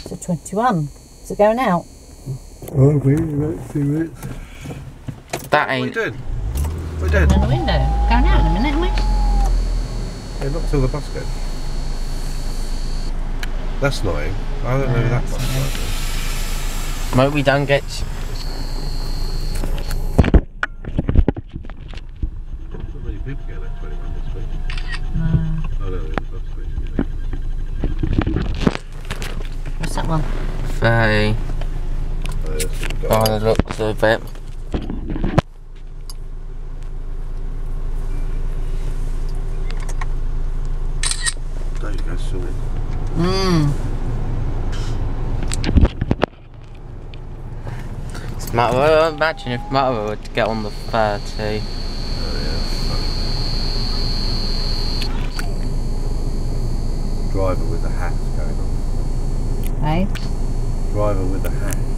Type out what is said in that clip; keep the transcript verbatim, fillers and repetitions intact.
It's at twenty-one. Is it going out? Oh, wait about two minutes. That What are we ain't. doing? What are we doing? In the window. Going out in a minute, aren't we? Yeah, not till the bus goes. That's annoying. I don't know who that bus is. Might we don't get. Not many people going at twenty-one this week. No. Oh no, the bus station. What's that one? Very. Oh, yes, we've got By the looks of it. There you go, swimming. Mmm. It's matter. Well, imagine if Matter were to get on the thirty. Oh yeah. Driver with the hat going on. Hey? Driver with the hat.